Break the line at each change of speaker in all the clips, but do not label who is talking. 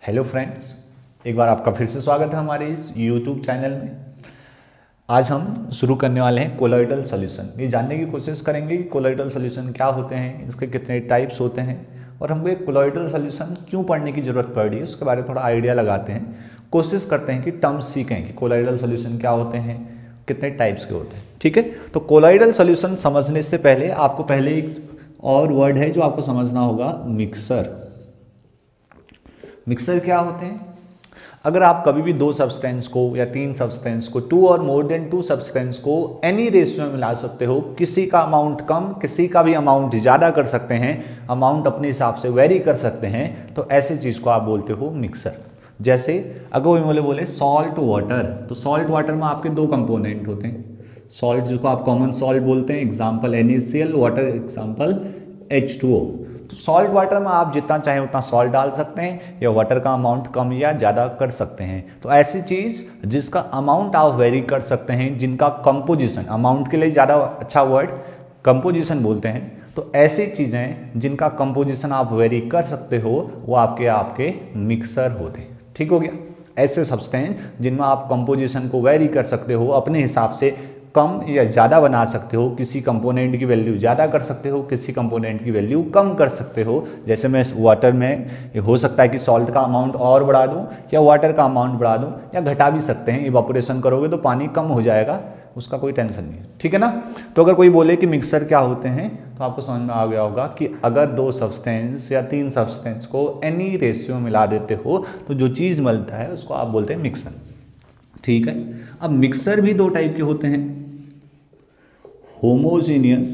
Hello friends, एक बार आपका फिर से स्वागत है हमारे इस यूट्यूब चैनल में। आज हम शुरू करने वाले हैं कोलॉइडल सॉल्यूशन। ये जानने की कोशिश करेंगे कि कोलॉइडल सॉल्यूशन क्या होते हैं, इसके कितने टाइप्स होते हैं और हमको एक कोलॉइडल सॉल्यूशन क्यों पढ़ने की जरूरत पड़ रही है उसके बारे में थोड़ा आइडिया लगाते हैं। कोशिश करते हैं कि टर्म्स सीखें कि कोलॉइडल सॉल्यूशन क्या होते हैं, कितने टाइप्स के होते हैं। ठीक है, तो कोलॉइडल सॉल्यूशन समझने से पहले आपको पहले एक और वर्ड है जो आपको समझना होगा, मिक्सर। मिक्सर क्या होते हैं? अगर आप कभी भी दो सब्सटेंस को या तीन सब्सटेंस को, टू और मोर देन टू सब्सटेंस को एनी रेशियो में मिला सकते हो, किसी का अमाउंट कम किसी का भी अमाउंट ज़्यादा कर सकते हैं, अमाउंट अपने हिसाब से वेरी कर सकते हैं, तो ऐसी चीज़ को आप बोलते हो मिक्सर। जैसे अगर कोई बोले सॉल्ट वाटर, तो सॉल्ट वाटर में आपके दो कंपोनेंट होते हैं। सॉल्ट जिसको आप कॉमन सॉल्ट बोलते हैं, example NaCl, water example H2O। तो सॉल्ट वाटर में आप जितना चाहें उतना सॉल्ट डाल सकते हैं या वाटर का अमाउंट कम या ज़्यादा कर सकते हैं। तो ऐसी चीज़ जिसका अमाउंट आप वेरी कर सकते हैं, जिनका कंपोजिशन, अमाउंट के लिए ज़्यादा अच्छा वर्ड कंपोजिशन बोलते हैं, तो ऐसी चीज़ें जिनका कंपोजिशन आप वेरी कर सकते हो वो आपके मिक्सर होते हैं। ठीक हो गया। ऐसे सब्सटेंस जिनमें आप कंपोजिशन को वेरी कर सकते हो, अपने हिसाब से कम या ज़्यादा बना सकते हो, किसी कंपोनेंट की वैल्यू ज़्यादा कर सकते हो, किसी कंपोनेंट की वैल्यू कम कर सकते हो। जैसे मैं वाटर में हो सकता है कि सॉल्ट का अमाउंट और बढ़ा दूं या वाटर का अमाउंट बढ़ा दूं या घटा भी सकते हैं। इवापोरेशन करोगे तो पानी कम हो जाएगा, उसका कोई टेंशन नहीं है। ठीक है ना। तो अगर कोई बोले कि मिक्सर क्या होते हैं तो आपको समझ में आ गया होगा कि अगर दो सब्सटेंस या तीन सब्सटेंस को एनी रेशियो मिला देते हो तो जो चीज़ मिलता है उसको आप बोलते हैं मिक्सर। ठीक है। अब मिक्सर भी दो टाइप के होते हैं, होमोजीनियस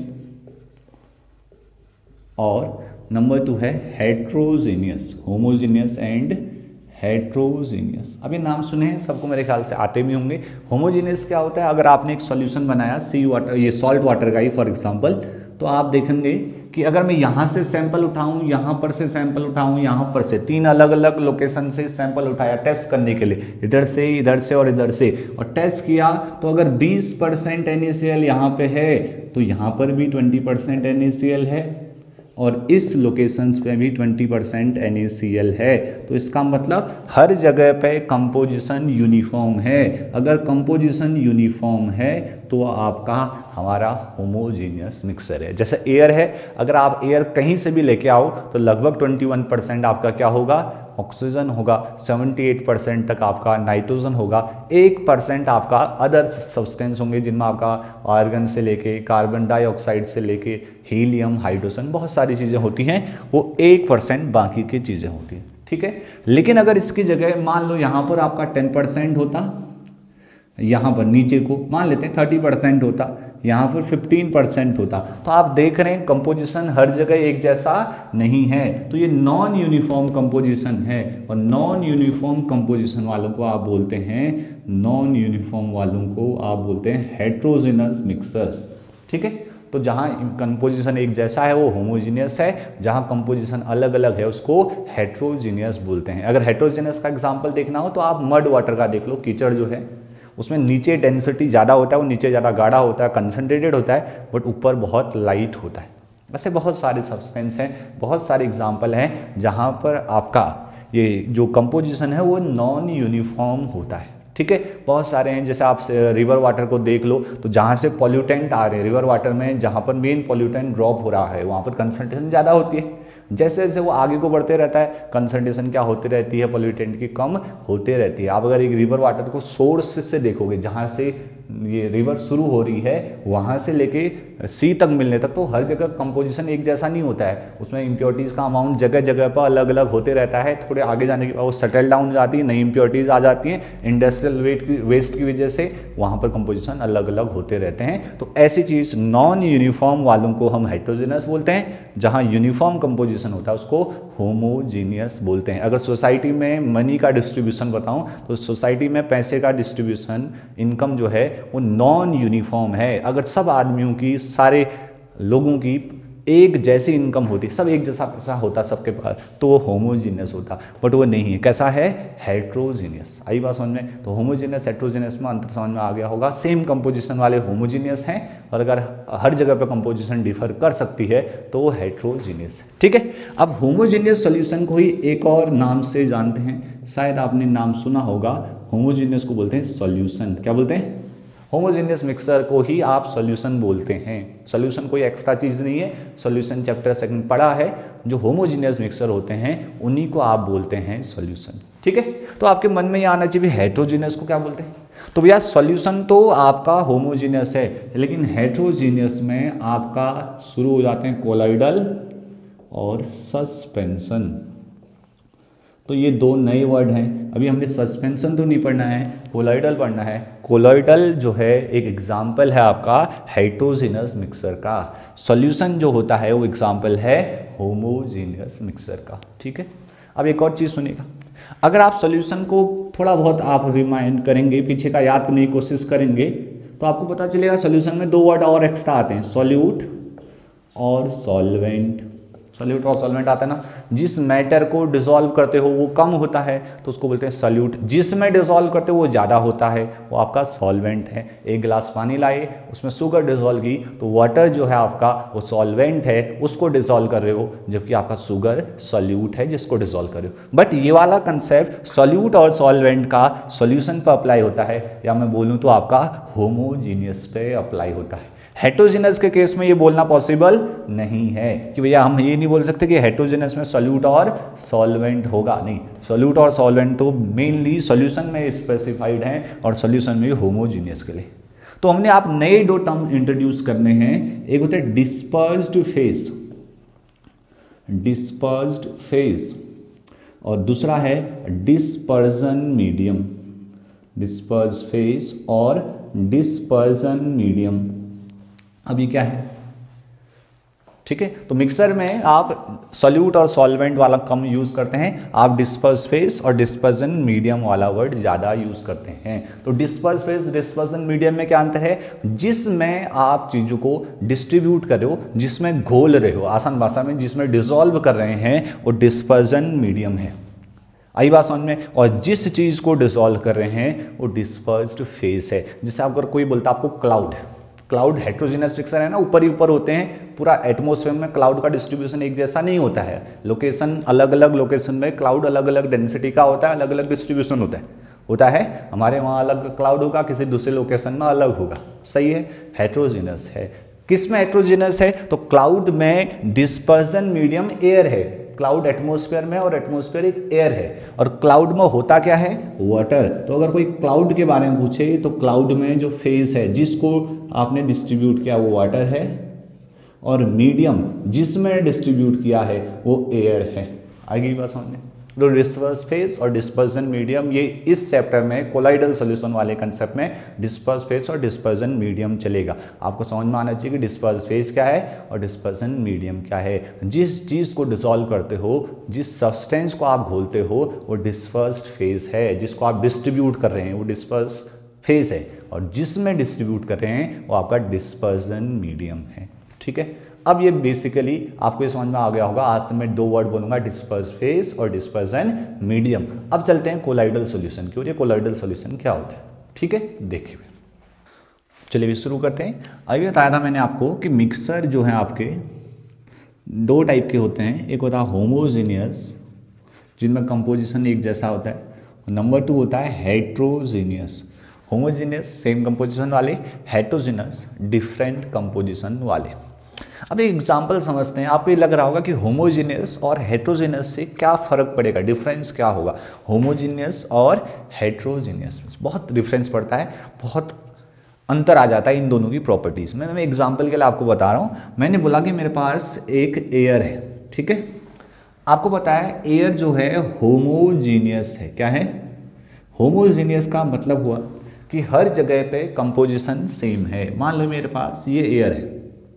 और नंबर 2 है हेट्रोजीनियस। Homogeneous and heterogeneous. अभी नाम सुने हैं, सबको मेरे ख्याल से आते भी होंगे। होमोजीनियस क्या होता है? अगर आपने एक सॉल्यूशन बनाया सी वाटर, ये सॉल्ट वाटर का ही फॉर एग्जांपल, तो आप देखेंगे कि अगर मैं यहाँ से सैंपल उठाऊं, यहाँ पर से सैंपल उठाऊं, यहाँ पर से, तीन अलग अलग लोकेशन से सैंपल उठाया टेस्ट करने के लिए, इधर से और इधर से, और टेस्ट किया, तो अगर 20% NaCl यहाँ पे है तो यहाँ पर भी 20% NaCl है और इस लोकेशंस पे भी 20% NaCl है। तो इसका मतलब हर जगह पे कंपोजिशन यूनिफॉर्म है। अगर कंपोजिशन यूनिफॉर्म है तो आपका हमारा होमोजीनियस मिक्सर है। जैसे एयर है, अगर आप एयर कहीं से भी लेके आओ तो लगभग 21% आपका क्या होगा? ऑक्सीजन होगा, 78% तक आपका नाइट्रोजन होगा, 1% आपका अदर सब्सटेंस होंगे जिनमें आपका आर्गन से लेके कार्बन डाइऑक्साइड से लेके हीलियम, हाइड्रोजन, बहुत सारी चीज़ें होती हैं, वो 1% बाकी की चीज़ें होती हैं। ठीक है। लेकिन अगर इसकी जगह मान लो यहाँ पर आपका 10% होता, यहाँ पर नीचे को मान लेते हैं 30% होता, यहाँ पर 15% होता, तो आप देख रहे हैं कंपोजिशन हर जगह एक जैसा नहीं है। तो ये नॉन यूनिफॉर्म कंपोजिशन है और नॉन यूनिफॉर्म कंपोजिशन वालों को आप बोलते हैं, नॉन यूनिफॉर्म वालों को आप बोलते हैं हेट्रोजीनियस मिक्सर्स। ठीक है। तो जहाँ कंपोजिशन एक जैसा है वो होमोजीनियस है, जहाँ कंपोजिशन अलग अलग है उसको हेट्रोजीनियस बोलते हैं। अगर हेट्रोजीनियस का एग्जाम्पल देखना हो तो आप मड वाटर का देख लो। कीचड़ जो है उसमें नीचे डेंसिटी ज़्यादा होता है, वो नीचे ज़्यादा गाढ़ा होता है, कंसनट्रेटेड होता है, बट ऊपर बहुत लाइट होता है। वैसे बहुत सारे सब्सटेंस हैं, बहुत सारे एग्जाम्पल हैं जहाँ पर आपका ये जो कंपोजिशन है वो नॉन यूनिफॉर्म होता है। ठीक है। बहुत सारे हैं, जैसे आप रिवर वाटर को देख लो, तो जहाँ से पॉल्यूटेंट आ रहे हैं रिवर वाटर में, जहाँ पर मेन पॉल्यूटेंट ड्रॉप हो रहा है वहाँ पर कंसनट्रेशन ज़्यादा होती है। जैसे जैसे वो आगे को बढ़ते रहता है कंसंट्रेशन क्या होती रहती है, पॉल्यूटेंट की कम होते रहती है। आप अगर एक रिवर वाटर को सोर्स से देखोगे, जहाँ से ये रिवर शुरू हो रही है वहाँ से लेके सी तक मिलने तक, तो हर जगह कंपोजिशन एक जैसा नहीं होता है। उसमें इम्प्योरिटीज़ का अमाउंट जगह जगह पर अलग अलग होते रहता है। थोड़े आगे जाने के बाद वो सेटल डाउन हो जाती है, नई इम्प्योरिटीज़ आ जाती हैं, इंडस्ट्रियल वेस्ट की वजह से वहाँ पर कंपोजिशन अलग अलग होते रहते हैं। तो ऐसी चीज़ नॉन यूनिफॉर्म वालों को हम हेट्रोजीनियस बोलते हैं, जहाँ यूनिफॉर्म कंपोजिशन होता है उसको होमोजीनियस बोलते हैं। अगर सोसाइटी में मनी का डिस्ट्रीब्यूशन बताऊं तो सोसाइटी में पैसे का डिस्ट्रीब्यूशन, इनकम जो है वो नॉन यूनिफॉर्म है। अगर सब आदमियों की, सारे लोगों की एक जैसी इनकम होती, सब एक जैसा पैसा होता सबके पास, तो वो होमोजीनियस होता, बट वो नहीं है। कैसा है? हेट्रोजीनियस। आई बात समझ में? तो होमोजीनियस हेट्रोजीनियस में अंतर समझ में आ गया होगा। सेम कंपोजिशन वाले होमोजीनियस हैं, और अगर हर जगह पे कंपोजिशन डिफर कर सकती है तो वो हेट्रोजीनियस है। ठीक है, अब होमोजीनियस सॉल्यूशन को ही एक और नाम से जानते हैं, शायद आपने नाम सुना होगा, होमोजीनियस को बोलते हैं सॉल्यूशन। क्या बोलते हैं? होमोजीनियस मिक्सर को ही आप सॉल्यूशन बोलते हैं। सॉल्यूशन कोई एक्स्ट्रा चीज़ नहीं है, सॉल्यूशन चैप्टर 2 पढ़ा है। जो होमोजीनियस मिक्सर होते हैं उन्हीं को आप बोलते हैं सॉल्यूशन। ठीक है, तो आपके मन में ये आना चाहिए हेट्रोजीनियस को क्या बोलते हैं। तो भैया सॉल्यूशन तो आपका होमोजीनियस है, लेकिन हेट्रोजीनियस में आपका शुरू हो जाते हैं कोलॉइडल और सस्पेंशन। तो ये दो नए वर्ड हैं। अभी हमने सस्पेंशन तो नहीं पढ़ना है, कोलॉइडल पढ़ना है। कोलॉइडल जो है एक एग्जाम्पल है आपका हेट्रोजीनियस मिक्सर का। सॉल्यूशन जो होता है वो एग्जाम्पल है होमोजीनियस मिक्सर का। ठीक है, अब एक और चीज़ सुनिएगा, अगर आप सॉल्यूशन को थोड़ा बहुत आप रिमाइंड करेंगे, पीछे का याद करने की कोशिश करेंगे, तो आपको पता चलेगा सॉल्यूशन में 2 वर्ड और एक्स्ट्रा आते हैं, सॉल्यूट और सॉल्वेंट। सॉल्यूट और सॉल्वेंट आता है ना, जिस मैटर को डिसॉल्व करते हो वो कम होता है तो उसको बोलते हैं सॉल्यूट, जिसमें डिसॉल्व करते हो वो ज़्यादा होता है वो आपका सॉल्वेंट है। एक गिलास पानी लाए, उसमें शुगर डिसॉल्व की, तो वाटर जो है आपका वो सॉल्वेंट है, उसको डिसॉल्व कर रहे हो, जबकि आपका शुगर सॉल्यूट है जिसको डिसॉल्व कर रहे हो। बट ये वाला कंसेप्ट सॉल्यूट और सॉल्वेंट का सॉल्यूशन पर अप्लाई होता है, या मैं बोलूँ तो आपका होमोजीनियस पे अप्लाई होता है। हेट्रोजीनियस के केस में ये बोलना पॉसिबल नहीं है कि भैया हम ये नहीं बोल सकते कि हेट्रोजीनियस में सॉल्यूट और सॉल्वेंट होगा। नहीं, सॉल्यूट और सॉल्वेंट तो मेनली सॉल्यूशन में स्पेसिफाइड हैं और सॉल्यूशन में होमोजीनियस के लिए। तो हमने आप नए 2 टर्म इंट्रोड्यूस करने हैं, एक होता है डिस्पर्स्ड फेज, डिस्पर्स्ड फेज, और दूसरा है डिस्पर्जन मीडियम, डिस्पर्स्ड फेज और डिस्पर्जन मीडियम। अब ये क्या है? ठीक है, तो मिक्सर में आप सॉल्यूट और सॉल्वेंट वाला कम यूज करते हैं, आप डिस्पर्स फेज और डिस्पर्जन मीडियम वाला वर्ड ज्यादा यूज करते हैं। तो डिस्पर्स फेज डिस्पर्जन मीडियम में क्या अंतर है? जिसमें आप चीजों को डिस्ट्रीब्यूट कर रहे हो, जिसमें घोल रहे हो, आसान भाषा में जिसमें डिसॉल्व कर रहे हैं, वो डिस्पर्जन मीडियम है। आई बात समझ में? और जिस चीज को डिसॉल्व कर रहे हैं वो डिस्पर्स्ड फेज है। जैसे अगर कोई बोलता है आपको क्लाउड, क्लाउड हेट्रोजीनियस मिक्सर है ना, ऊपर ही ऊपर होते हैं, पूरा एटमॉस्फेयर में क्लाउड का डिस्ट्रीब्यूशन एक जैसा नहीं होता है, लोकेशन अलग अलग लोकेशन में क्लाउड अलग अलग डेंसिटी का होता है, अलग अलग डिस्ट्रीब्यूशन होता है। हमारे वहाँ अलग क्लाउड होगा, किसी दूसरे लोकेशन में अलग होगा। सही है, हेट्रोजीनियस है। किस में हेट्रोजीनियस है? तो क्लाउड में डिस्पर्जन मीडियम एयर है, क्लाउड एटमॉस्फेयर में और एटमॉस्फेयर एक एयर है, और क्लाउड में होता क्या है? वाटर। तो अगर कोई क्लाउड के बारे में पूछे तो क्लाउड में जो फेज है जिसको आपने डिस्ट्रीब्यूट किया वो वाटर है, और मीडियम जिसमें डिस्ट्रीब्यूट किया है वो एयर है। आगे बात समझ में? तो डिस्पर्स फेज और डिस्पर्जन मीडियम, ये इस चैप्टर में कोलाइडल सॉल्यूशन वाले कंसेप्ट में डिस्पर्स फेज और डिस्पर्जन मीडियम चलेगा। आपको समझ में आना चाहिए कि डिस्पर्स फेज क्या है और डिस्पर्जन मीडियम क्या है। जिस चीज़ को डिसॉल्व करते हो, जिस सब्सटेंस को आप घोलते हो, वो डिस्पर्स्ड फेज है। जिसको आप डिस्ट्रीब्यूट कर रहे हैं वो डिस्पर्स फेज है, और जिसमें डिस्ट्रीब्यूट कर रहे हैं वो आपका डिस्पर्जन मीडियम है। ठीक है, अब ये बेसिकली आपको ये समझ में आ गया होगा। आज से मैं 2 वर्ड बोलूंगा, डिस्पर्स फेज और डिस्पर्जन मीडियम। अब चलते हैं कोलाइडल सॉल्यूशन की ओर। ये कोलाइडल सॉल्यूशन क्या होता है? ठीक है, देखिए चलिए भी शुरू करते हैं। अभी बताया था मैंने आपको कि मिक्सर जो है आपके 2 टाइप के होते हैं। एक होता है होमोजीनियस, जिनमें कंपोजिशन एक जैसा होता है, नंबर 2 होता है हेट्रोजीनियस। होमोजीनियस सेम कंपोजिशन वाले, हेट्रोजीनियस डिफरेंट कंपोजिशन वाले। अब एक एग्जाम्पल समझते हैं। आपको ये लग रहा होगा कि होमोजीनियस और हेट्रोजीनियस से क्या फ़र्क पड़ेगा, डिफरेंस क्या होगा? होमोजीनियस और हेट्रोजीनियस में बहुत डिफरेंस पड़ता है, बहुत अंतर आ जाता है इन दोनों की प्रॉपर्टीज़ में। मैं एग्जाम्पल के लिए आपको बता रहा हूँ। मैंने बोला कि मेरे पास एक एयर है, ठीक है। आपको पता है एयर जो है होमोजीनियस है। क्या है? होमोजीनियस का मतलब हुआ कि हर जगह पे कंपोजिशन सेम है। मान लो मेरे पास ये एयर है,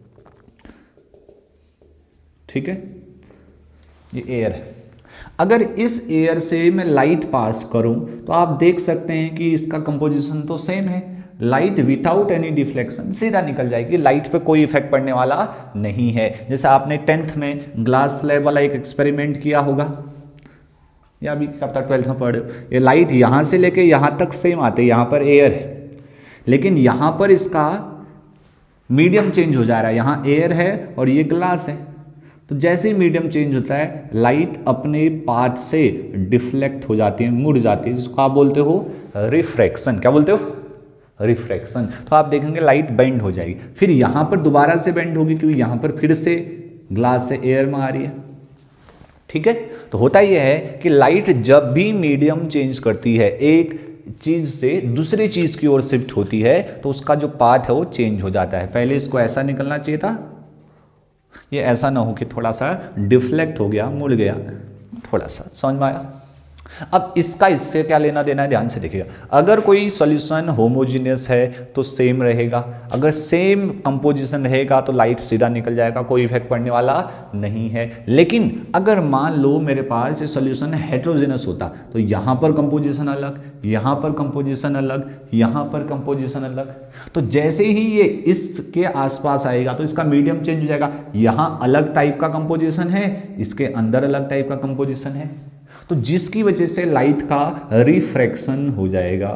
ठीक है, ये एयर है। अगर इस एयर से मैं लाइट पास करूं तो आप देख सकते हैं कि इसका कंपोजिशन तो सेम है, लाइट विदाउट एनी डिफ्लेक्शन सीधा निकल जाएगी, लाइट पे कोई इफेक्ट पड़ने वाला नहीं है। जैसे आपने 10th में ग्लास स्लैब वाला एक एक्सपेरिमेंट किया होगा, या अभी कब तक 12th में पढ़े हो, ये लाइट यहाँ से लेके यहाँ तक सेम आते हैं, यहाँ पर एयर है, लेकिन यहाँ पर इसका मीडियम चेंज हो जा रहा है, यहाँ एयर है और ये ग्लास है। तो जैसे ही मीडियम चेंज होता है लाइट अपने पाथ से डिफ्लेक्ट हो जाती है, मुड़ जाती है, जिसको आप बोलते हो रिफ्रैक्शन। क्या बोलते हो? रिफ्रैक्शन। तो आप देखेंगे लाइट बेंड हो जाएगी, फिर यहाँ पर दोबारा से बेंड होगी क्योंकि यहाँ पर फिर से ग्लास से एयर में आ रही है। ठीक है, तो होता यह है कि लाइट जब भी मीडियम चेंज करती है, एक चीज से दूसरी चीज की ओर शिफ्ट होती है, तो उसका जो पाथ है वो चेंज हो जाता है। पहले इसको ऐसा निकलना चाहिए था, ये ऐसा ना हो कि थोड़ा सा डिफ्लेक्ट हो गया, मुड़ गया, थोड़ा सा। समझ में आया? अब इसका इससे क्या लेना देना है, ध्यान से देखिएगा। अगर कोई सॉल्यूशन होमोजीनियस है तो सेम रहेगा, अगर सेम कंपोजिशन रहेगा तो लाइट सीधा निकल जाएगा, कोई इफेक्ट पड़ने वाला नहीं है। लेकिन अगर मान लो मेरे पास ये सॉल्यूशन हेटेरोजेनस होता तो यहाँ पर कंपोजिशन अलग, यहाँ पर कंपोजिशन अलग, यहाँ पर कंपोजिशन अलग, तो जैसे ही ये इसके आसपास आएगा तो इसका मीडियम चेंज हो जाएगा। यहाँ अलग टाइप का कंपोजिशन है, इसके अंदर अलग टाइप का कंपोजिशन है, तो जिसकी वजह से लाइट का रिफ्रैक्शन हो जाएगा,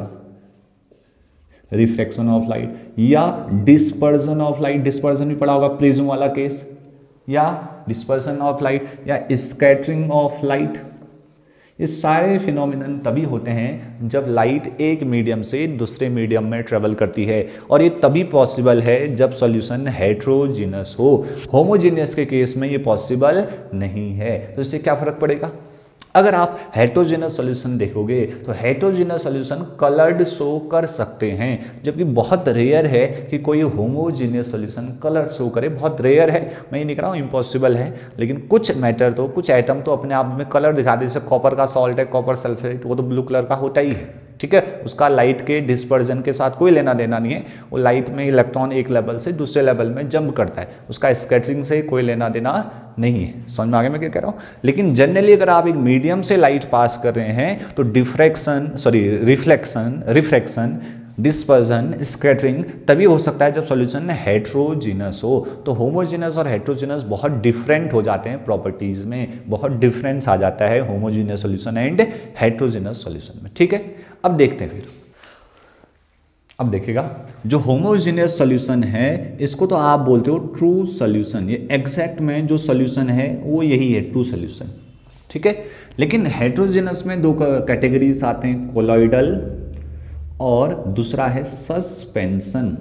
रिफ्रैक्शन ऑफ लाइट या डिस्पर्जन ऑफ लाइट। डिस्पर्जन भी पढ़ा होगा, प्रिज्म वाला केस, या डिस्पर्जन ऑफ लाइट या स्कैटरिंग ऑफ लाइट। ये सारे फिनोमिनन तभी होते हैं जब लाइट एक मीडियम से दूसरे मीडियम में ट्रेवल करती है, और ये तभी पॉसिबल है जब सॉल्यूशन हेटेरोजीनस हो। होमोजीनियस के केस में ये पॉसिबल नहीं है। तो इससे क्या फर्क पड़ेगा? अगर आप हेटेरोजेनस सॉल्यूशन देखोगे तो हेटेरोजेनस सॉल्यूशन कलर्ड शो कर सकते हैं, जबकि बहुत रेयर है कि कोई होमोजेनियस सॉल्यूशन कलर शो करे, बहुत रेयर है। मैं ये नहीं कह रहा हूँ इम्पॉसिबल है, लेकिन कुछ मैटर तो, कुछ एटम तो अपने आप में कलर दिखा दे। जैसे कॉपर का सॉल्ट है, कॉपर सल्फेट, वो तो ब्लू कलर का होता ही है। ठीक है, उसका लाइट के डिस्पर्जन के साथ कोई लेना देना नहीं है, वो लाइट में इलेक्ट्रॉन एक लेवल से दूसरे लेवल में जंप करता है, उसका स्कैटरिंग से कोई लेना देना नहीं है। समझ में आ गया मैं क्या कह रहा हूँ? लेकिन जनरली अगर आप एक मीडियम से लाइट पास कर रहे हैं तो रिफ्लेक्शन, डिस्पर्जन, स्कैटरिंग तभी हो सकता है जब सॉल्यूशन हेटेरोजीनस हो। तो होमोजीनस और हेटेरोजीनस बहुत डिफरेंट हो जाते हैं प्रॉपर्टीज में, बहुत डिफरेंस आ जाता है homogeneous solution and heterogeneous solution में। ठीक है, अब देखते हैं फिर। अब देखिएगा, जो होमोजीनियस सॉल्यूशन है इसको तो आप बोलते हो ट्रू सॉल्यूशन। ये एग्जैक्ट में जो सॉल्यूशन है वो यही है, ट्रू सॉल्यूशन। ठीक है, लेकिन हेटेरोजीनस में दो कैटेगरीज आते हैं, कोलॉइडल और दूसरा है सस्पेंशन।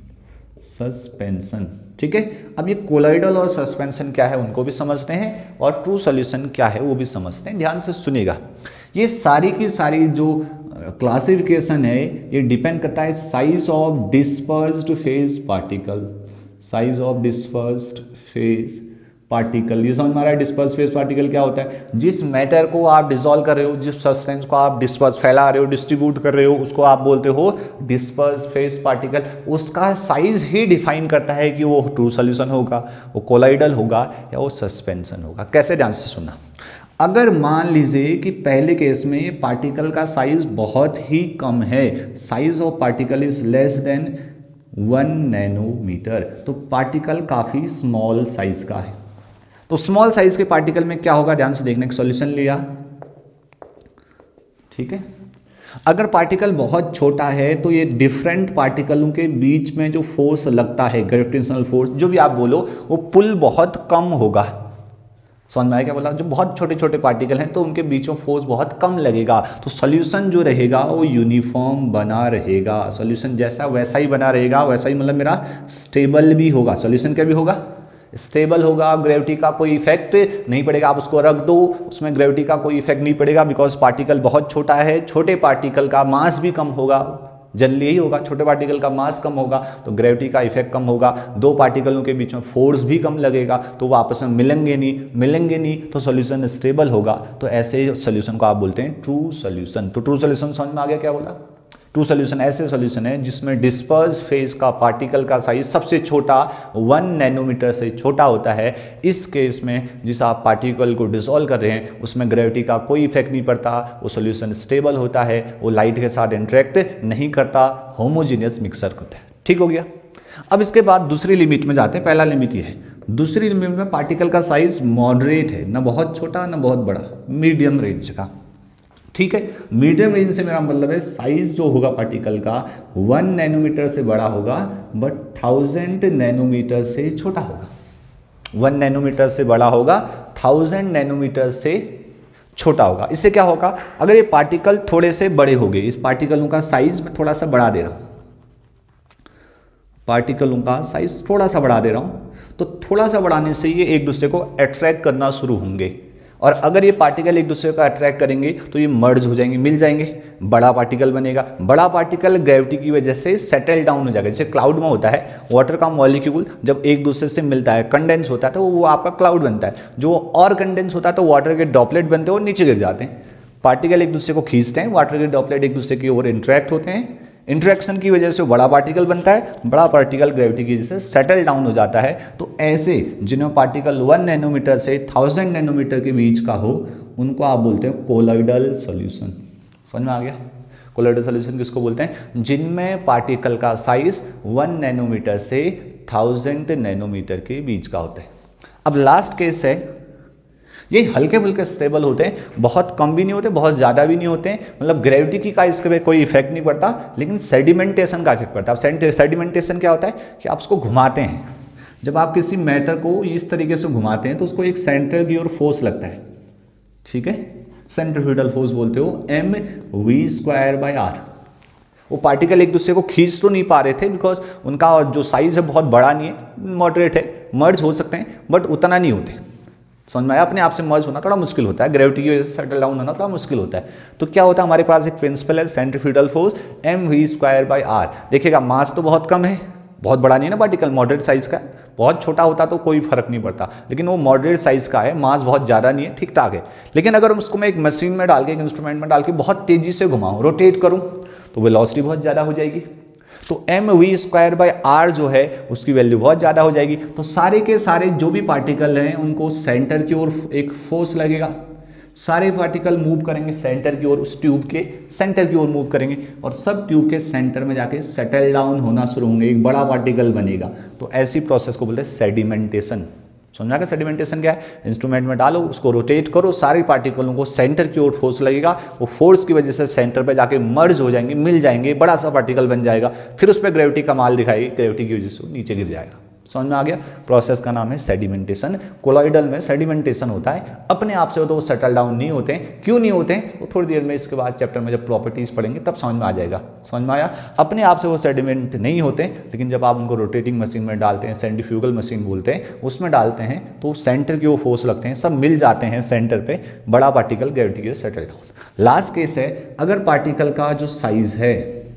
ठीक है, अब ये कोलॉइडल और सस्पेंशन क्या है उनको भी समझते हैं, और ट्रू सॉल्यूशन क्या है वो भी समझते हैं। ध्यान से सुनिएगा, ये सारी की सारी जो क्लासिफिकेशन है ये डिपेंड करता है size of dispersed phase particle. Size of dispersed phase particle, ये समझ में आ रहा है? डिस्पर्स फेज पार्टिकल क्या होता है? जिस मैटर को आप डिसॉल्व कर रहे हो, जिस सब्सटेंस को आप डिस्पर्स फैला रहे हो, डिस्ट्रीब्यूट कर रहे हो, उसको आप बोलते हो डिस्पर्स फेज पार्टिकल। उसका साइज ही डिफाइन करता है कि वो ट्रू सॉल्यूशन होगा, वो कोलॉइडल होगा या वो सस्पेंशन होगा। कैसे? ध्यान से सुनना। अगर मान लीजिए कि पहले केस में पार्टिकल का साइज बहुत ही कम है, size of particle is less than 1 nanometre, तो पार्टिकल काफ़ी स्मॉल साइज का है। तो स्मॉल साइज के पार्टिकल में क्या होगा? ध्यान से देखने का, सॉल्यूशन लिया, ठीक है। अगर पार्टिकल बहुत छोटा है तो ये डिफरेंट पार्टिकलों के बीच में जो फोर्स लगता है, ग्रेविटेशनल फोर्स जो भी आप बोलो, वो पुल बहुत कम होगा। समझ में आया क्या बोला? जो बहुत छोटे छोटे पार्टिकल हैं तो उनके बीच में फोर्स बहुत कम लगेगा, तो सॉल्यूशन जो रहेगा वो यूनिफॉर्म बना रहेगा। सॉल्यूशन जैसा वैसा ही बना रहेगा, वैसा ही मतलब मेरा स्टेबल भी होगा। सॉल्यूशन क्या भी होगा? स्टेबल होगा, ग्रेविटी का कोई इफेक्ट नहीं पड़ेगा। आप उसको रख दो, उसमें ग्रेविटी का कोई इफेक्ट नहीं पड़ेगा, बिकॉज पार्टिकल बहुत छोटा है। छोटे पार्टिकल का मास भी कम होगा, जनरली यही होगा, छोटे पार्टिकल का मास कम होगा तो ग्रेविटी का इफेक्ट कम होगा। दो पार्टिकलों के बीच में फोर्स भी कम लगेगा, तो वो आपस में मिलेंगे नहीं तो सॉल्यूशन स्टेबल होगा। तो ऐसे सॉल्यूशन को आप बोलते हैं ट्रू सॉल्यूशन। तो ट्रू सॉल्यूशन समझ में आ गया क्या बोला? ट्रू सॉल्यूशन ऐसे सॉल्यूशन है जिसमें डिस्पर्स फेज का पार्टिकल का साइज सबसे छोटा 1 नैनोमीटर से छोटा होता है। इस केस में जिस आप पार्टिकल को डिसॉल्व कर रहे हैं उसमें ग्रेविटी का कोई इफेक्ट नहीं पड़ता, वो सॉल्यूशन स्टेबल होता है, वो लाइट के साथ इंटरेक्ट नहीं करता, होमोजीनियस मिक्सर होता है। ठीक हो गया। अब इसके बाद दूसरी लिमिट में जाते हैं। पहला लिमिट ये है, दूसरी लिमिट में पार्टिकल का साइज मॉडरेट है, ना बहुत छोटा ना बहुत बड़ा, मीडियम रेंज का। ठीक है, मीडियम रेंज से मेरा मतलब है साइज जो होगा पार्टिकल का 1 नैनोमीटर से बड़ा होगा बट 1000 नैनोमीटर से छोटा होगा। 1 नैनोमीटर से बड़ा होगा, 1000 नैनोमीटर से छोटा होगा। इससे क्या होगा, अगर ये पार्टिकल थोड़े से बड़े हो गए, इस पार्टिकलों का साइज मैं थोड़ा सा बढ़ा दे रहा हूं, पार्टिकलों का साइज थोड़ा सा बढ़ा दे रहा हूं, तो थोड़ा सा बढ़ाने से ये एक दूसरे को अट्रैक्ट करना शुरू होंगे, और अगर ये पार्टिकल एक दूसरे को अट्रैक्ट करेंगे तो ये मर्ज हो जाएंगे, मिल जाएंगे, बड़ा पार्टिकल बनेगा। बड़ा पार्टिकल ग्रेविटी की वजह से सेटल डाउन हो जाएगा। जैसे क्लाउड में होता है, वाटर का मॉलिक्यूल जब एक दूसरे से मिलता है, कंडेंस होता है, तो वो आपका क्लाउड बनता है। जो और कंडेंस होता है तो वाटर के ड्रॉपलेट बनते हैं और नीचे गिर जाते हैं। पार्टिकल एक दूसरे को खींचते हैं, वाटर के ड्रॉपलेट एक दूसरे की ओर इंटरेक्ट होते हैं, इंट्रैक्शन की वजह से बड़ा पार्टिकल बनता है, बड़ा पार्टिकल ग्रेविटी की वजह से सेटल डाउन हो जाता है। तो ऐसे जिनमें पार्टिकल 1 नैनोमीटर से 1000 नैनोमीटर के बीच का हो उनको आप बोलते हैं कोलॉइडल सॉल्यूशन। समझ में आ गया? कोलॉइडल सॉल्यूशन किसको बोलते हैं? जिनमें पार्टिकल का साइज 1 नैनोमीटर से 1000 नैनोमीटर के बीच का होता है। अब लास्ट केस है, ये हल्के फुल्के स्टेबल होते हैं, बहुत कम भी नहीं होते, बहुत ज़्यादा भी नहीं होते, मतलब ग्रेविटी की का इसके पे कोई इफेक्ट नहीं पड़ता, लेकिन सेडिमेंटेशन का इफेक्ट पड़ता है। अब सेडिमेंटेशन क्या होता है कि आप उसको घुमाते हैं, जब आप किसी मैटर को इस तरीके से घुमाते हैं तो उसको एक सेंटर की ओर फोर्स लगता है। ठीक है, सेंट्रीफ्यूगल फोर्स बोलते हो, mv²/r। वो पार्टिकल एक दूसरे को खींच तो नहीं पा रहे थे बिकॉज उनका जो साइज है बहुत बड़ा नहीं है, मॉडरेट है, मर्ज हो सकते हैं बट उतना नहीं होते। समझ में आया? अपने आप से मर्ज होना थोड़ा मुश्किल होता है, ग्रेविटी की वजह से सेटल डाउन होना थोड़ा मुश्किल होता है। तो क्या होता है, हमारे पास एक प्रिंसिपल है सेंट्रीफ्यूगल फोर्स mv²/r। देखिएगा मास तो बहुत कम है, बहुत बड़ा नहीं है ना पार्टिकल, मॉडरेट साइज का। बहुत छोटा होता तो कोई फर्क नहीं पड़ता, लेकिन वो मॉडरेट साइज का है, मास बहुत ज़्यादा नहीं है, ठीक ठाक है। लेकिन अगर उसको मैं एक मशीन में डाल के, एक इंस्ट्रूमेंट में डाल के बहुत तेज़ी से घुमाऊँ, रोटेट करूँ, तो वेलोसिटी बहुत ज़्यादा हो जाएगी। तो mv²/r जो है उसकी वैल्यू बहुत ज़्यादा हो जाएगी। तो सारे के सारे जो भी पार्टिकल हैं उनको सेंटर की ओर एक फोर्स लगेगा, सारे पार्टिकल मूव करेंगे सेंटर की ओर, उस ट्यूब के सेंटर की ओर मूव करेंगे और सब ट्यूब के सेंटर में जाके सेटल डाउन होना शुरू होंगे, एक बड़ा पार्टिकल बनेगा। तो ऐसी प्रोसेस को बोलते हैं सेडिमेंटेशन। समझा कि सेडिमेंटेशन क्या है? इंस्ट्रूमेंट में डालो, उसको रोटेट करो, सारे पार्टिकलों को सेंटर की ओर फोर्स लगेगा, वो फोर्स की वजह से सेंटर पे जाके मर्ज हो जाएंगे, मिल जाएंगे, बड़ा सा पार्टिकल बन जाएगा, फिर उस पर ग्रेविटी कमाल दिखाएगी, ग्रेविटी की वजह से वो नीचे गिर जाएगा। समझ में आ गया? प्रोसेस का नाम है सेडिमेंटेशन। कोलॉइडल में सेडिमेंटेशन होता है, अपने आप से हो तो वो सेटल डाउन नहीं होते हैं। क्यों नहीं होते हैं वो थोड़ी देर में इसके बाद चैप्टर में जब प्रॉपर्टीज पढ़ेंगे तब समझ में आ जाएगा। समझ में आया? अपने आप से वो सेडिमेंट नहीं होते, लेकिन जब आप उनको रोटेटिंग मशीन में डालते हैं, सेंट्रीफ्यूगल मशीन बोलते हैं, उसमें डालते हैं तो सेंटर के वो फोर्स लगते हैं, सब मिल जाते हैं सेंटर पे, बड़ा पार्टिकल ग्रेविटी के सेटल डाउन। लास्ट केस है, अगर पार्टिकल का जो साइज है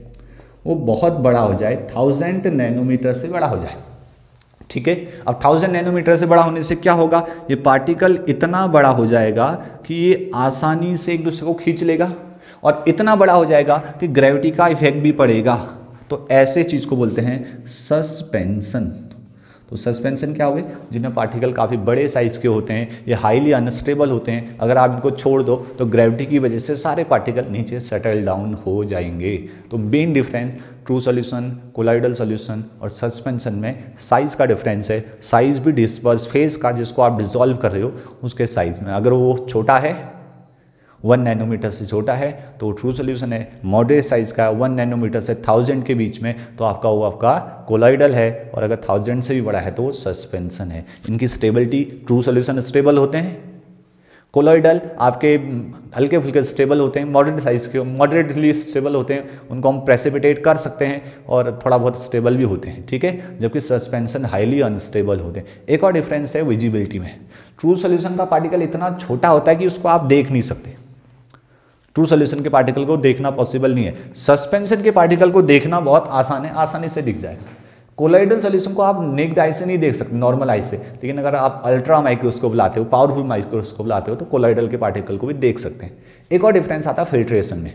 वो बहुत बड़ा हो जाए, 1000 नैनोमीटर से बड़ा हो जाए। ठीक है, अब 1000 नैनोमीटर से बड़ा होने से क्या होगा, ये पार्टिकल इतना बड़ा हो जाएगा कि ये आसानी से एक दूसरे को खींच लेगा, और इतना बड़ा हो जाएगा कि ग्रेविटी का इफेक्ट भी पड़ेगा। तो ऐसे चीज़ को बोलते हैं सस्पेंशन। तो सस्पेंशन क्या हो गए, जिनमें पार्टिकल काफ़ी बड़े साइज के होते हैं, ये हाईली अनस्टेबल होते हैं, अगर आप इनको छोड़ दो तो ग्रेविटी की वजह से सारे पार्टिकल नीचे सेटल डाउन हो जाएंगे। तो main difference true solution, colloidal solution और सस्पेंशन में साइज का डिफरेंस है। साइज भी डिस्पर्स फेज का, जिसको आप डिसॉल्व कर रहे हो उसके साइज में, अगर वो छोटा है 1 नैनोमीटर से छोटा है तो ट्रू सॉल्यूशन है, मॉडरेट साइज का 1 नैनोमीटर से 1000 के बीच में तो आपका वो आपका कोलॉइडल है, और अगर 1000 से भी बड़ा है तो वो सस्पेंशन है। इनकी स्टेबिलिटी, ट्रू सॉल्यूशन स्टेबल होते हैं, कोलॉइडल आपके हल्के फुल्के स्टेबल होते हैं, मॉडरेट साइज के मॉडरेटली स्टेबल होते हैं, उनको हम प्रेसिपिटेट कर सकते हैं और थोड़ा बहुत स्टेबल भी होते हैं। ठीक है, जबकि सस्पेंशन हाईली अनस्टेबल होते हैं। एक और डिफरेंस है विजिबिलिटी में, ट्रू सॉल्यूशन का पार्टिकल इतना छोटा होता है कि उसको आप देख नहीं सकते, ट्रू सॉल्यूशन के पार्टिकल को देखना पॉसिबल नहीं है। सस्पेंशन के पार्टिकल को देखना बहुत आसान है, आसानी से दिख जाएगा। कोलॉइडल सॉल्यूशन को आप नेक्ड आई से नहीं देख सकते, नॉर्मल आई से, लेकिन अगर आप अल्ट्रा माइक्रोस्कोप लाते हो, पावरफुल माइक्रोस्कोप लाते हो तो कोलॉइडल के पार्टिकल को भी देख सकते हैं। एक और डिफरेंस आता है फिल्ट्रेशन में।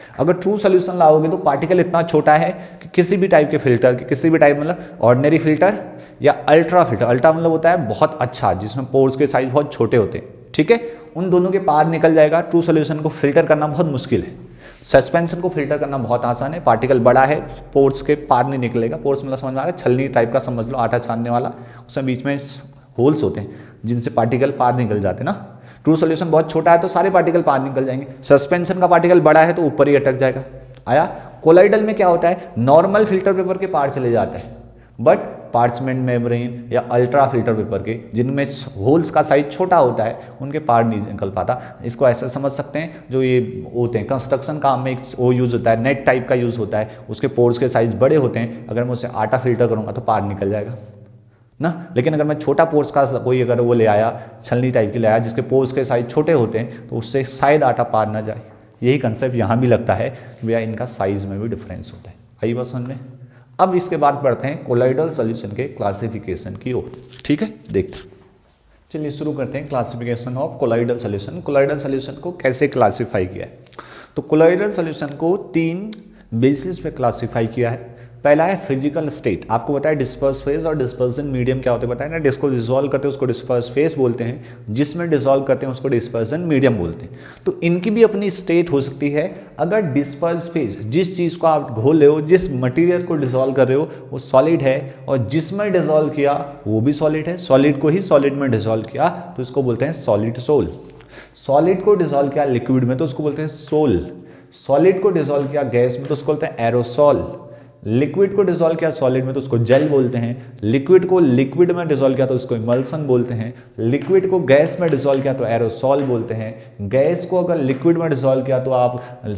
अगर ट्रू सोल्यूशन लाओगे तो पार्टिकल इतना छोटा है कि किसी भी टाइप के फिल्टर के, किसी भी टाइप मतलब ऑर्डिनरी फिल्टर या अल्ट्रा फिल्टर, अल्ट्रा मतलब होता है बहुत अच्छा, जिसमें पोर्स के साइज बहुत छोटे होते हैं, ठीक है, उन दोनों के पार निकल जाएगा। ट्रू सोल्यूशन को फिल्टर करना बहुत मुश्किल है, सस्पेंशन को फिल्टर करना बहुत आसान है। पार्टिकल बड़ा है, पोर्स के पार नहीं निकलेगा। पोर्स मतलब समझ में आ रहा है, छलनी टाइप का समझ लो, आटा छानने वाला, उसमें बीच में होल्स होते हैं जिनसे पार्टिकल पार निकल जाते हैं ना। ट्रू सोल्यूशन बहुत छोटा है तो सारे पार्टिकल पार निकल जाएंगे। सस्पेंशन का पार्टिकल बड़ा है तो ऊपर ही अटक जाएगा। आया। कोलाइडल में क्या होता है, नॉर्मल फिल्टर पेपर के पार चले जाते हैं, बट पार्चमेंट मेम्ब्रेन या अल्ट्रा फिल्टर पेपर के जिनमें होल्स का साइज छोटा होता है उनके पार नहीं निकल पाता। इसको ऐसा समझ सकते हैं, जो ये होते हैं कंस्ट्रक्शन काम में एक वो यूज़ होता है, नेट टाइप का यूज़ होता है, उसके पोर्स के साइज बड़े होते हैं, अगर मैं उससे आटा फिल्टर करूँगा तो पार निकल जाएगा ना। लेकिन अगर मैं छोटा पोर्स का कोई अगर वो ले आया, छलनी टाइप की ले आया जिसके पोर्स के साइज छोटे होते हैं, तो उससे शायद आटा पार ना जाए। यही कंसेप्ट यहाँ भी लगता है, भैया इनका साइज में भी डिफरेंस होता है। आई बात समझ में। अब इसके बाद बढ़ते हैं कोलाइडल सॉल्यूशन के क्लासिफिकेशन की ओर, ठीक है, देखते हैं। चलिए शुरू करते हैं classification of colloidal solution. Colloidal solution को कैसे क्लासीफाई किया है, तो कोलाइडल सॉल्यूशन को 3 बेसिस पे क्लासीफाई किया है। पहला है फिजिकल स्टेट, आपको बताया डिस्पर्स फेज और डिस्पर्सन मीडियम क्या होते हैं बताया ना। जिसको डिसॉल्व करते हैं उसको डिस्पर्स फेज बोलते हैं, जिसमें डिसॉल्व करते हैं उसको डिस्पर्सन मीडियम बोलते हैं। तो इनकी भी अपनी स्टेट हो सकती है। अगर डिस्पर्स फेज, जिस चीज़ को आप घोल रहे हो, जिस मटीरियल को डिसॉल्व कर रहे हो वो सॉलिड है, और जिसमें डिसॉल्व किया वो भी सॉलिड है, सॉलिड को ही सॉलिड में डिसॉल्व किया तो इसको बोलते हैं सॉलिड सोल। सॉलिड को डिसॉल्व किया लिक्विड में तो उसको बोलते हैं सोल। सॉलिड को डिसॉल्व किया गैस में तो उसको बोलते हैं एरोसॉल। लिक्विड को डिसॉल्व किया सॉलिड में तो उसको जेल बोलते हैं। लिक्विड को लिक्विड में डिसॉल्व किया तो उसको इमल्सन बोलते हैं। लिक्विड को गैस में डिसॉल्व किया तो एरोसॉल बोलते हैं। गैस को अगर लिक्विड में डिसॉल्व किया तो आप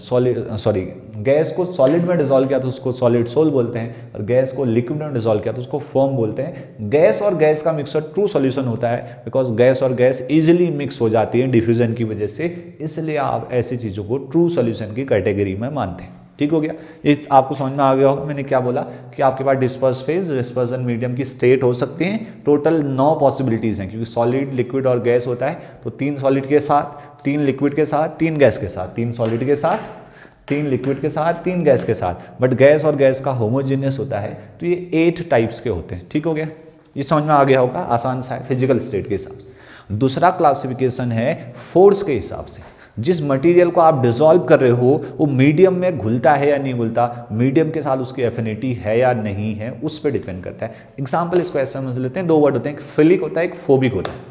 गैस को सॉलिड में डिसॉल्व किया तो उसको सॉलिड सोल बोलते हैं, और गैस को लिक्विड में डिसॉल्व किया तो उसको फोम बोलते हैं। गैस और गैस का मिक्सर ट्रू सॉल्यूशन होता है, बिकॉज गैस और गैस इजीली मिक्स हो जाती है डिफ्यूजन की वजह से, इसलिए आप ऐसी चीज़ों को ट्रू सॉल्यूशन की कैटेगरी में मानते हैं। ठीक हो गया, ये आपको समझ में आ गया होगा। मैंने क्या बोला कि आपके पास डिस्पर्स फेज, डिस्पर्सन मीडियम की स्टेट हो सकती हैं। टोटल 9 पॉसिबिलिटीज़ हैं, क्योंकि सॉलिड, लिक्विड और गैस होता है, तो 3 सॉलिड के साथ, 3 लिक्विड के साथ, 3 गैस के साथ, 3 सॉलिड के साथ, 3 लिक्विड के साथ, 3 गैस के साथ। बट गैस और गैस का होमोजेनियस होता है, तो ये 8 टाइप्स के होते हैं। ठीक हो गया, ये समझ में आ गया होगा, आसान सा है फिजिकल स्टेट के हिसाब से। दूसरा क्लासिफिकेशन है फोर्स के हिसाब से। जिस मटेरियल को आप डिसॉल्व कर रहे हो वो मीडियम में घुलता है या नहीं घुलता, मीडियम के साथ उसकी एफिनिटी है या नहीं है, उस पर डिपेंड करता है। एग्जाम्पल इसको ऐसे समझ लेते हैं, 2 वर्ड होते हैं, एक फिलिक होता है, एक फोबिक होता है।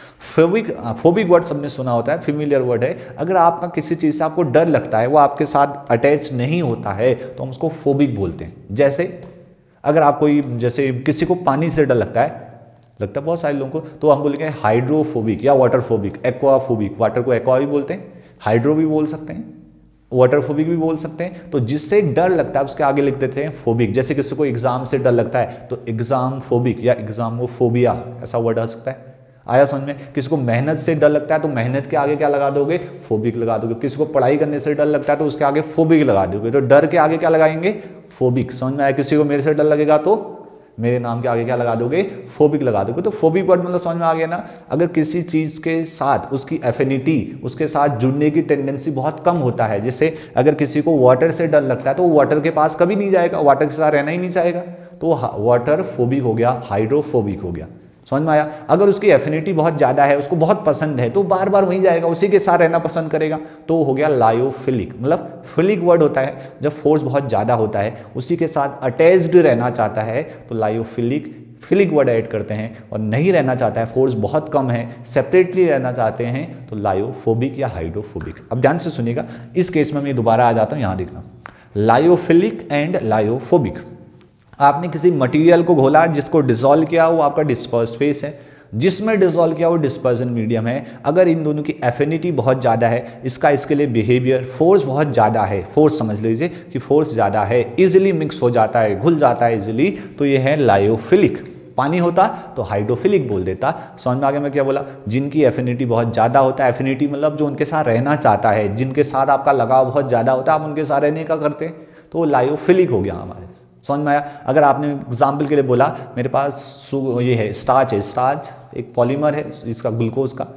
फोबिक वर्ड सबने सुना होता है, फेमिलियर वर्ड है। अगर आपका किसी चीज़ से आपको डर लगता है, वो आपके साथ अटैच नहीं होता है, तो हम उसको फोबिक बोलते हैं। जैसे अगर आप कोई, जैसे किसी को पानी से डर लगता है बहुत सारे लोगों को, तो हम बोलेंगे हाइड्रोफोबिक या वाटरफोबिक, एक्वाफोबिक। वाटर को एक्वा भी बोलते हैं, हाइड्रो भी बोल सकते हैं, वाटरफोबिक भी बोल सकते हैं। तो जिससे डर लगता है उसके आगे लिख देते हैं फोबिक। जैसे किसी को एग्जाम से डर लगता है तो एग्जाम फोबिक या एग्जामोफोबिया, ऐसा वर्ड आ सकता है। आया समझ में। किसी को मेहनत से डर लगता है तो मेहनत के आगे क्या लगा दोगे, फोबिक लगा दोगे। किसी को पढ़ाई करने से डर लगता है तो उसके आगे फोबिक लगा दोगे। तो डर के आगे क्या लगाएंगे, फोबिक। समझ में आया। किसी को मेरे से डर लगेगा तो मेरे नाम के आगे क्या लगा दोगे, फोबिक लगा दोगे। तो फोबिक वर्ड मतलब समझ में आ गया ना। अगर किसी चीज़ के साथ उसकी एफिनिटी, उसके साथ जुड़ने की टेंडेंसी बहुत कम होता है, जैसे अगर किसी को वाटर से डर लगता है तो वाटर के पास कभी नहीं जाएगा, वाटर के साथ रहना ही नहीं चाहेगा, तो वाटर फोबिक हो गया, हाइड्रोफोबिक हो गया। समझ में आया। अगर उसकी एफिनिटी बहुत ज़्यादा है, उसको बहुत पसंद है, तो बार बार वहीं जाएगा, उसी के साथ रहना पसंद करेगा, तो हो गया लायोफिलिक। मतलब फिलिक वर्ड होता है जब फोर्स बहुत ज़्यादा होता है, उसी के साथ अटैच्ड रहना चाहता है तो लायोफिलिक, फिलिक वर्ड ऐड करते हैं। और नहीं रहना चाहता है, फोर्स बहुत कम है, सेपरेटली रहना चाहते हैं, तो लायोफोबिक या हाइड्रोफोबिक। अब ध्यान से सुनिएगा, इस केस में मैं दोबारा आ जाता हूँ, यहाँ देखना, लायोफिलिक एंड लायोफोबिक। आपने किसी मटेरियल को घोला, जिसको डिसॉल्व किया वो आपका डिस्पर्स फेस है, जिसमें डिसॉल्व किया वो डिस्पर्सन मीडियम है। अगर इन दोनों की एफिनिटी बहुत ज़्यादा है, इसके लिए बिहेवियर, फोर्स बहुत ज़्यादा है, फोर्स समझ लीजिए कि फोर्स ज़्यादा है, इजीली मिक्स हो जाता है, घुल जाता है इजीली, तो ये है लायोफिलिक। पानी होता तो हाइड्रोफिलिक बोल देता। समझ में आ गया मैं क्या बोला। जिनकी एफिनिटी बहुत ज़्यादा होता है, एफिनिटी मतलब जो उनके साथ रहना चाहता है, जिनके साथ आपका लगाव बहुत ज़्यादा होता है, आप उनके साथ रहने का करते, तो वो लायोफिलिक हो गया हमारे। समझ में आया। अगर आपने एग्जाम्पल के लिए बोला, मेरे पास ये है स्टार्च है, स्टार्च एक पॉलीमर है, इसका ग्लूकोज का,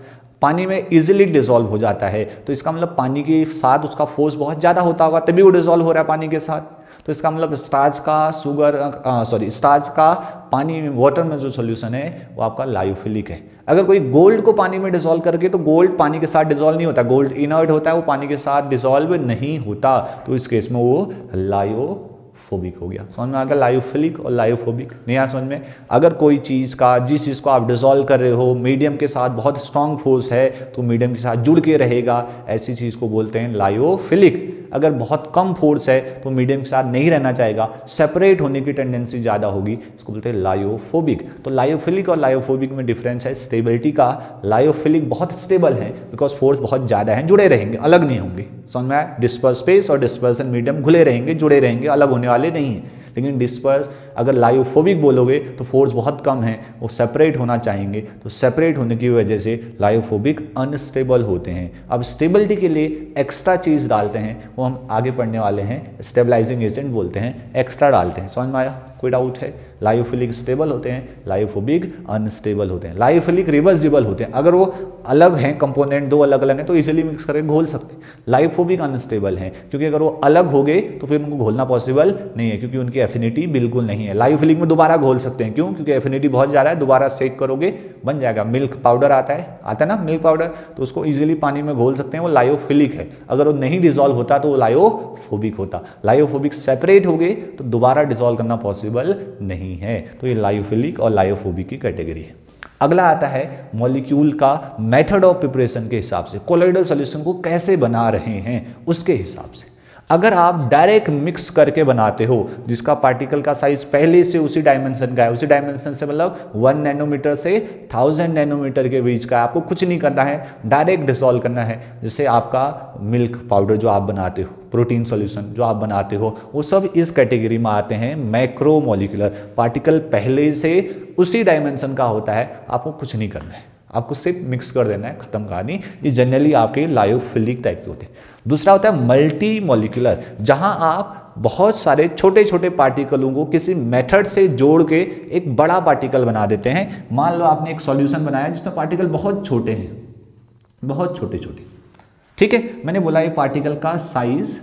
पानी में इजीली डिसॉल्व हो जाता है। तो इसका मतलब पानी के साथ उसका फोर्स बहुत ज़्यादा होता होगा, तभी वो डिसॉल्व हो रहा है पानी के साथ। तो इसका मतलब स्टार्च का पानी में, वाटर में जो सोल्यूशन है वो आपका लायोफिलिक है। अगर कोई गोल्ड को पानी में डिसॉल्व करके, तो गोल्ड पानी के साथ डिसॉल्व नहीं होता, गोल्ड इनर्ट होता है, वो पानी के साथ डिसॉल्व नहीं होता, तो इस केस में वो लायोफोबिक हो गया। समझ में आ गया, लायोफिलिक और लायोफोबिक। नहीं आया समझ में? अगर कोई चीज़ का, जिस चीज़ को आप डिसॉल्व कर रहे हो, मीडियम के साथ बहुत स्ट्रॉन्ग फोर्स है, तो मीडियम के साथ जुड़ के रहेगा, ऐसी चीज़ को बोलते हैं लायोफिलिक। अगर बहुत कम फोर्स है तो मीडियम के साथ नहीं रहना चाहेगा, सेपरेट होने की टेंडेंसी ज़्यादा होगी, इसको बोलते हैं लायोफोबिक। तो लायोफिलिक और लायोफोबिक में डिफरेंस है स्टेबिलिटी का। लायोफिलिक बहुत स्टेबल है बिकॉज फोर्स बहुत ज़्यादा है, जुड़े रहेंगे, अलग नहीं होंगे। समझ में आया? डिस्पर्स स्पेस और डिस्पर्सन मीडियम घुले रहेंगे, जुड़े रहेंगे, अलग होने वाले नहीं हैं। लेकिन डिस्पर्स, अगर लायोफोबिक बोलोगे तो फोर्स बहुत कम है, वो सेपरेट होना चाहेंगे, तो सेपरेट होने की वजह से लायोफोबिक अनस्टेबल होते हैं। अब स्टेबिलिटी के लिए एक्स्ट्रा चीज़ डालते हैं, वो हम आगे पढ़ने वाले हैं, स्टेबलाइजिंग एजेंट बोलते हैं, एक्स्ट्रा डालते हैं। समझ में आया? कोई डाउट है? लायोफिलिक स्टेबल होते हैं, लायोफोबिक अनस्टेबल होते हैं। लायोफिलिक रिवर्सिबल होते हैं, अगर वो अलग हैं, कंपोनेंट दो अलग अलग हैं तो इजीली मिक्स करके घोल सकते हैं। लायोफोबिक अनस्टेबल हैं क्योंकि अगर वो अलग हो गए तो फिर उनको घोलना पॉसिबल नहीं है, क्योंकि उनकी एफिनिटी बिल्कुल नहीं है। लायोफिलिक में दोबारा घोल सकते हैं, क्यों? क्योंकि एफिनिटी बहुत ज़्यादा है, दोबारा सेक करोगे बन जाएगा। मिल्क पाउडर आता है ना मिल्क पाउडर, तो उसको इजीली पानी में घोल सकते हैं, वो लायोफिलिक है। अगर वो नहीं डिसॉल्व होता तो वो लायोफोबिक होता। लायोफोबिक सेपरेट हो गए तो दोबारा डिसॉल्व करना पॉसिबल नहीं है। तो ये लायोफिलिक और लायोफोबिक की कैटेगरी है। अगला आता है मॉलिक्यूल का मेथड ऑफ प्रिपरेशन के हिसाब से, कोलोइडल सॉल्यूशन को कैसे बना रहे हैं उसके हिसाब से। अगर आप डायरेक्ट मिक्स करके बनाते हो, जिसका पार्टिकल का साइज पहले से उसी डायमेंशन का है, उसी डायमेंशन से मतलब 1 नैनोमीटर से 1000 नैनोमीटर के बीच का, आपको कुछ नहीं करना है, डायरेक्ट डिसॉल्व करना है। जैसे आपका मिल्क पाउडर जो आप बनाते हो, प्रोटीन सॉल्यूशन जो आप बनाते हो, वो सब इस कैटेगरी में आते हैं मैक्रोमोलिकुलर। पार्टिकल पहले से उसी डायमेंशन का होता है, आपको कुछ नहीं करना है, आपको सिर्फ मिक्स कर देना है, खत्म कहानी। ये जनरली आपके लायोफिलिक टाइप के होते हैं। दूसरा होता है मल्टी मॉलिक्यूलर, जहां आप बहुत सारे छोटे छोटे पार्टिकलों को किसी मेथड से जोड़ के एक बड़ा पार्टिकल बना देते हैं। मान लो आपने एक सॉल्यूशन बनाया जिसमें पार्टिकल बहुत छोटे हैं, बहुत छोटे छोटे, ठीक है। मैंने बोला ये पार्टिकल का साइज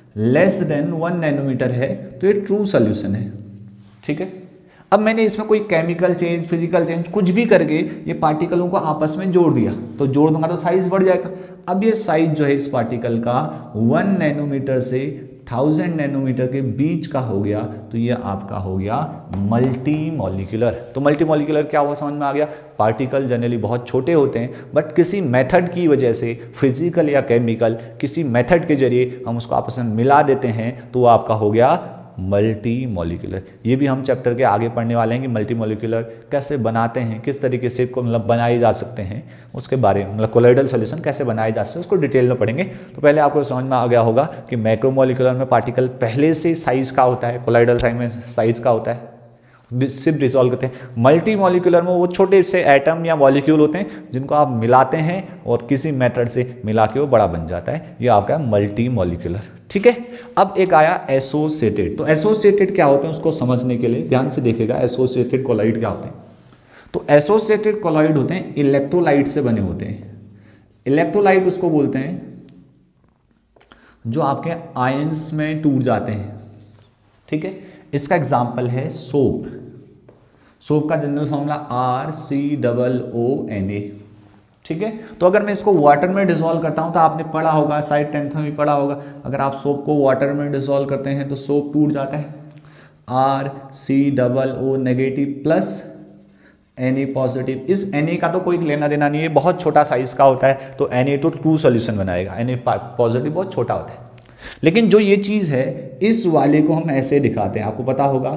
लेस देन 1 नैनोमीटर है, तो ये ट्रू सॉल्यूशन है, ठीक है। अब मैंने इसमें कोई केमिकल चेंज, फिजिकल चेंज कुछ भी करके ये पार्टिकलों को आपस में जोड़ दिया, तो जोड़ दूंगा तो साइज बढ़ जाएगा। अब ये साइज जो है इस पार्टिकल का 1 नैनोमीटर से 1000 नैनोमीटर के बीच का हो गया, तो ये आपका हो गया मल्टी मॉलिक्यूलर। तो मल्टी मॉलिक्यूलर क्या हुआ, समझ में आ गया? पार्टिकल जनरली बहुत छोटे होते हैं, बट किसी मेथड की वजह से, फिजिकल या केमिकल, किसी मेथड के जरिए हम उसको आपस में मिला देते हैं, तो वो आपका हो गया मल्टी मॉलिक्यूलर। ये भी हम चैप्टर के आगे पढ़ने वाले हैं कि मल्टी मॉलिक्यूलर कैसे बनाते हैं, किस तरीके से को मतलब बनाए जा सकते हैं, उसके बारे में, मतलब कोलोइडल सॉल्यूशन कैसे बनाए जा सकते हैं, उसको डिटेल में पढ़ेंगे। तो पहले आपको समझ में आ गया होगा कि मैक्रोमोलिक्यूलर में पार्टिकल पहले से साइज का होता है, कोलोइडल में साइज का होता है, सिर्फ डिसॉल्व करते हैं। मल्टी मॉलिक्यूलर में वो छोटे से एटम या मॉलिक्यूल होते हैं जिनको आप मिलाते हैं और किसी मेथड से मिला के वो बड़ा बन जाता है, ये आपका मल्टी मॉलिक्यूलर, ठीक है। अब एक आया एसोसिएटेड। तो एसोसिएटेड क्या होते हैं उसको समझने के लिए ध्यान से देखिएगा, एसोसिएटेड कोलॉइड क्या होते हैं। तो एसोसिएटेड कोलॉइड होते हैं इलेक्ट्रोलाइट से बने होते हैं। इलेक्ट्रोलाइट उसको बोलते हैं जो आपके आयंस में टूट जाते हैं, ठीक है। इसका एग्जाम्पल है सोप। सोप का जनरल फॉर्मूला RCOONA, ठीक है। तो अगर मैं इसको वाटर में डिसॉल्व करता हूं, तो आपने पढ़ा होगा, शायद 10th में भी पढ़ा होगा, अगर आप सोप को वाटर में डिसॉल्व करते हैं तो सोप टूट जाता है। RCOO negative plus Na positive. इस Na का तो कोई लेना देना नहीं है, बहुत छोटा साइज का होता है, तो Na तो ट्रू सॉल्यूशन बनाएगा, Na पॉजिटिव बहुत छोटा होता है। लेकिन जो ये चीज है, इस वाले को हम ऐसे दिखाते हैं, आपको पता होगा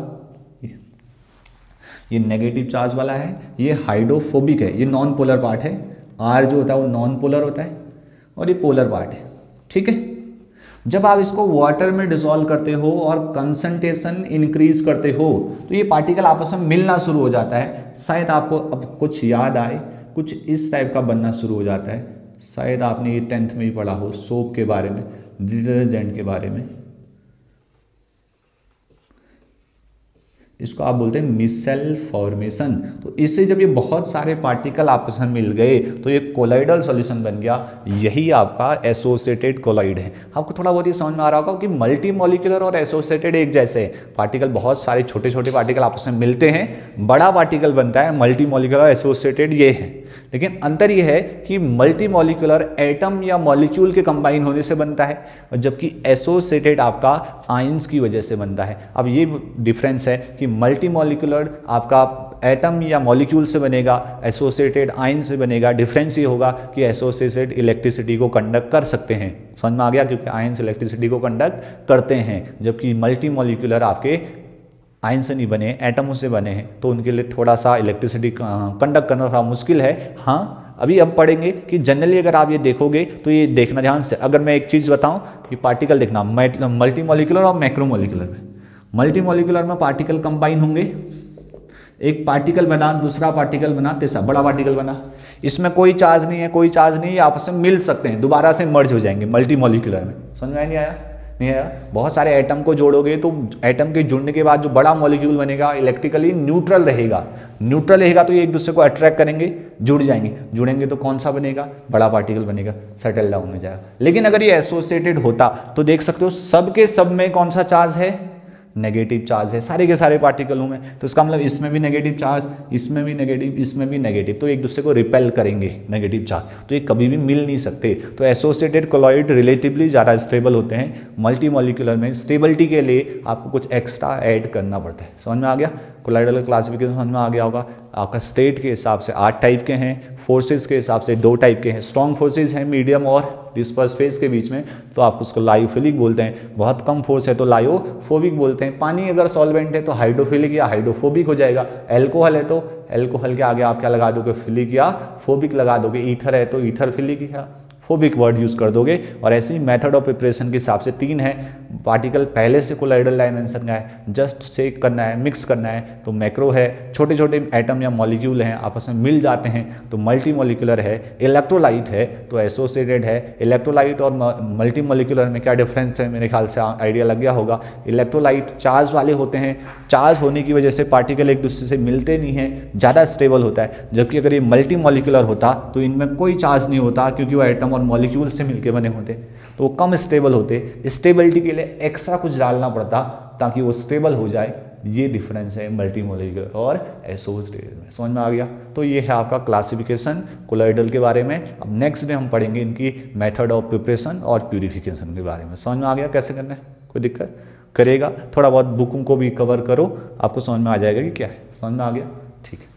ये नेगेटिव चार्ज वाला है, ये हाइड्रोफोबिक है, ये नॉन पोलर पार्ट है। R जो होता है वो नॉन पोलर होता है और ये पोलर पार्ट है, ठीक है। जब आप इसको वाटर में डिसॉल्व करते हो और कंसंट्रेशन इंक्रीज करते हो, तो ये पार्टिकल आपस में मिलना शुरू हो जाता है। शायद आपको अब कुछ याद आए, कुछ इस टाइप का बनना शुरू हो जाता है। शायद आपने ये 10th में ही पढ़ा हो, सोप के बारे में, डिटर्जेंट के बारे में। इसको आप बोलते हैं मिसेल फॉर्मेशन। तो इससे जब ये बहुत सारे पार्टिकल आपस में मिल गए तो ये कोलाइडल सॉल्यूशन बन गया, यही आपका एसोसिएटेड कोलाइड है। आपको थोड़ा बहुत ये समझ में आ रहा होगा कि मल्टी मॉलिक्यूलर और एसोसिएटेड एक जैसे पार्टिकल, बहुत सारे छोटे छोटे पार्टिकल आपस में मिलते हैं, बड़ा पार्टिकल बनता है, मल्टी मॉलिक्यूलर एसोसिएटेड ये है। लेकिन अंतर यह है कि मल्टी मॉलिक्यूलर एटम या मॉलिक्यूल के कंबाइन होने से बनता है, जबकि एसोसिएटेड आपका आयंस की वजह से बनता है। अब ये डिफरेंस है कि मल्टी मॉलिक्यूलर आपका एटम या मॉलिक्यूल से बनेगा, एसोसिएटेड आयन से बनेगा। डिफरेंस ये होगा कि एसोसिएटेड इलेक्ट्रिसिटी को कंडक्ट कर सकते हैं, समझ में आ गया, क्योंकि आयंस इलेक्ट्रिसिटी को कंडक्ट करते हैं, जबकि मल्टी मॉलिक्यूलर आपके आयन से नहीं बने, एटमों से बने हैं, तो उनके लिए थोड़ा सा इलेक्ट्रिसिटी कंडक्ट करना थोड़ा मुश्किल है। हाँ, अभी हम पढ़ेंगे कि जनरली अगर आप ये देखोगे तो ये देखना ध्यान से, अगर मैं एक चीज़ बताऊं कि पार्टिकल देखना मल्टी मॉलिक्यूलर और मैक्रो मॉलिक्यूलर में, मल्टी मॉलिक्यूलर में पार्टिकल कंबाइन होंगे, एक पार्टिकल बना, दूसरा पार्टिकल बना, तीसरा बड़ा पार्टिकल बना, इसमें कोई चार्ज नहीं है, कोई चार्ज नहीं है, आपस में मिल सकते हैं, दोबारा से मर्ज हो जाएंगे मल्टी मॉलिक्यूलर में। समझ में नहीं आया? नहीं आया? बहुत सारे एटम को जोड़ोगे तो एटम के जुड़ने के बाद जो बड़ा मॉलिक्यूल बनेगा इलेक्ट्रिकली न्यूट्रल रहेगा, न्यूट्रल रहेगा तो ये एक दूसरे को अट्रैक्ट करेंगे, जुड़ जाएंगे, जुड़ेंगे तो कौन सा बनेगा? बड़ा पार्टिकल बनेगा, सेटल डाउन हो जाएगा। लेकिन अगर ये एसोसिएटेड होता तो देख सकते हो सब के सब में कौन सा चार्ज है? नेगेटिव चार्ज है, सारे के सारे पार्टिकलों में। तो इसका मतलब इसमें भी नेगेटिव चार्ज, इसमें भी नेगेटिव, इसमें भी नेगेटिव, तो एक दूसरे को रिपेल करेंगे नेगेटिव चार्ज, तो ये कभी भी मिल नहीं सकते। तो एसोसिएटेड कोलॉइड रिलेटिवली ज़्यादा स्टेबल होते हैं। मल्टी मॉलिक्यूलर में स्टेबिलिटी के लिए आपको कुछ एक्स्ट्रा ऐड करना पड़ता है। समझ में आ गया? कोलाइडल क्लासिफिकेशन समझ में आ गया होगा। आपका स्टेट के हिसाब से 8 टाइप के हैं, फोर्सेस के हिसाब से 2 टाइप के हैं। स्ट्रॉन्ग फोर्सेस हैं मीडियम और डिस्पर्स फेज के बीच में, तो आप उसको लायोफिलिक बोलते हैं। बहुत कम फोर्स है तो लायोफोबिक बोलते हैं। पानी अगर सॉल्वेंट है तो हाइड्रोफिलिक या हाइड्रोफोबिक हो जाएगा। एल्कोहल है तो एल्कोहल के आगे आप क्या लगा दोगे? फिलिक या फोबिक लगा दोगे। ईथर है तो ईथर फिलिक या फोबिक वर्ड यूज कर दोगे। और ऐसे ही मेथड ऑफ प्रिपरेशन के हिसाब से 3 है। पार्टिकल पहले से कोलाइडल डायमेंशन का है, जस्ट शेक करना है, मिक्स करना है तो मैक्रो है। छोटे छोटे एटम या मॉलिक्यूल हैं आपस में मिल जाते हैं तो मल्टी मॉलिक्यूलर है। इलेक्ट्रोलाइट है तो एसोसिएटेड है। इलेक्ट्रोलाइट और मल्टी मॉलिक्यूलर में क्या डिफरेंस है? मेरे ख्याल से आइडिया लग गया होगा। इलेक्ट्रोलाइट चार्ज वाले होते हैं, चार्ज होने की वजह से पार्टिकल एक दूसरे से मिलते नहीं हैं, ज़्यादा स्टेबल होता है। जबकि अगर ये मल्टी मॉलिक्यूलर होता तो इनमें कोई चार्ज नहीं होता, क्योंकि वो एटम और मॉलिक्यूल से मिलकर बने होते तो वो कम स्टेबल होते। स्टेबिलिटी के लिए एक्स्ट्रा कुछ डालना पड़ता ताकि वो स्टेबल हो जाए। ये डिफरेंस है मल्टी मॉलिक्यूलर और एसोसिएटेड में। समझ में आ गया? तो ये है आपका क्लासिफिकेशन कोलाइडल के बारे में। अब नेक्स्ट डे हम पढ़ेंगे इनकी मेथड ऑफ प्रिपरेशन और प्यूरिफिकेशन के बारे में। समझ में आ गया कैसे करना है? कोई दिक्कत करेगा? थोड़ा बहुत बुकों को भी कवर करो, आपको समझ में आ जाएगा कि क्या है। समझ में आ गया? ठीक है।